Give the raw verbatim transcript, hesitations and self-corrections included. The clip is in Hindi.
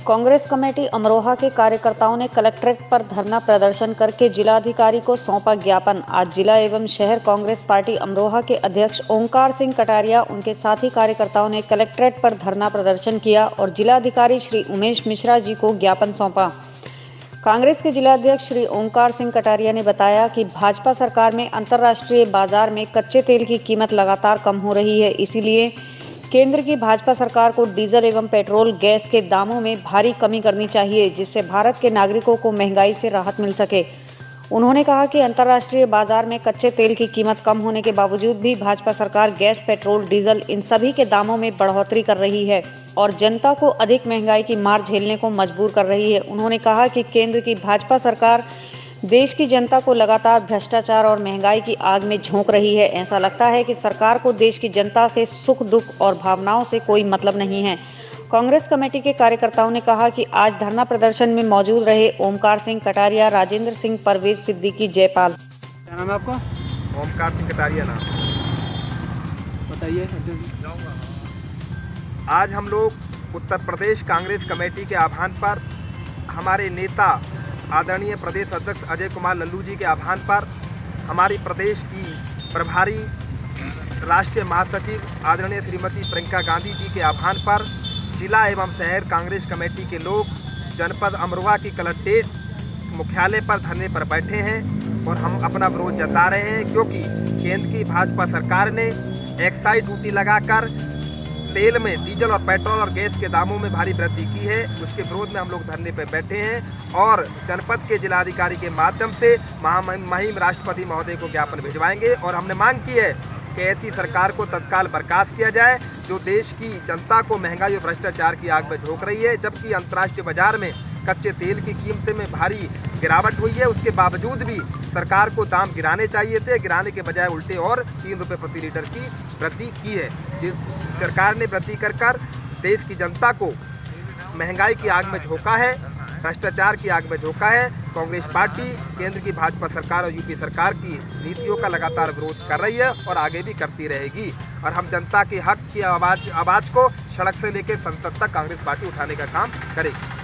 कांग्रेस कमेटी अमरोहा के कार्यकर्ताओं ने कलेक्ट्रेट पर धरना प्रदर्शन करके जिलाधिकारी को सौंपा ज्ञापन। आज जिला एवं शहर कांग्रेस पार्टी अमरोहा के अध्यक्ष ओंकार सिंह कटारिया उनके साथी कार्यकर्ताओं ने कलेक्ट्रेट पर धरना प्रदर्शन किया और जिलाधिकारी श्री उमेश मिश्रा जी को ज्ञापन सौंपा। कांग्रेस के जिलाध्यक्ष श्री ओंकार सिंह कटारिया ने बताया कि भाजपा सरकार में अंतर्राष्ट्रीय बाजार में कच्चे तेल की कीमत लगातार कम हो रही है, इसीलिए केंद्र की भाजपा सरकार को डीजल एवं पेट्रोल गैस के दामों में भारी कमी करनी चाहिए, जिससे भारत के नागरिकों को महंगाई से राहत मिल सके। उन्होंने कहा कि अंतर्राष्ट्रीय बाजार में कच्चे तेल की कीमत कम होने के बावजूद भी भाजपा सरकार गैस, पेट्रोल, डीजल इन सभी के दामों में बढ़ोतरी कर रही है और जनता को अधिक महंगाई की मार झेलने को मजबूर कर रही है। उन्होंने कहा कि केंद्र की भाजपा सरकार देश की जनता को लगातार भ्रष्टाचार और महंगाई की आग में झोंक रही है। ऐसा लगता है कि सरकार को देश की जनता के सुख दुख और भावनाओं से कोई मतलब नहीं है। कांग्रेस कमेटी के कार्यकर्ताओं ने कहा कि आज धरना प्रदर्शन में मौजूद रहे ओमकार सिंह कटारिया, राजेंद्र सिंह, परवेज सिद्दीकी, जयपाल। क्या नाम है आपका? ओमकार सिंह कटारिया नाम। बताइए। आज हम लोग उत्तर प्रदेश कांग्रेस कमेटी के आह्वान पर, हमारे नेता आदरणीय प्रदेश अध्यक्ष अजय कुमार लल्लू जी के आह्वान पर, हमारी प्रदेश की प्रभारी राष्ट्रीय महासचिव आदरणीय श्रीमती प्रियंका गांधी जी के आह्वान पर जिला एवं शहर कांग्रेस कमेटी के लोग जनपद अमरोहा की कलेक्ट्रेट मुख्यालय पर धरने पर बैठे हैं और हम अपना विरोध जता रहे हैं, क्योंकि केंद्र की भाजपा सरकार ने एक्साइज ड्यूटी लगाकर तेल में, डीजल और पेट्रोल और गैस के दामों में भारी वृद्धि की है। उसके विरोध में हम लोग धरने पर बैठे हैं और जनपद के जिलाधिकारी के माध्यम से महामहिम राष्ट्रपति महोदय को ज्ञापन भिजवाएंगे और हमने मांग की है कि ऐसी सरकार को तत्काल बर्खास्त किया जाए जो देश की जनता को महंगाई और भ्रष्टाचार की आग में झोंक रही है। जबकि अंतर्राष्ट्रीय बाजार में कच्चे तेल की कीमतें में भारी गिरावट हुई है, उसके बावजूद भी सरकार को दाम गिराने चाहिए थे, गिराने के बजाय उल्टे और तीन रुपये प्रति लीटर की वृद्धि की है। सरकार ने वृद्धि कर कर देश की जनता को महंगाई की आग में झोंका है, भ्रष्टाचार की आग में झोंका है। कांग्रेस पार्टी केंद्र की भाजपा सरकार और यूपी सरकार की नीतियों का लगातार विरोध कर रही है और आगे भी करती रहेगी और हम जनता के हक की आवाज़ आवाज़ को सड़क से लेकर संसद तक कांग्रेस पार्टी उठाने का काम करेगी।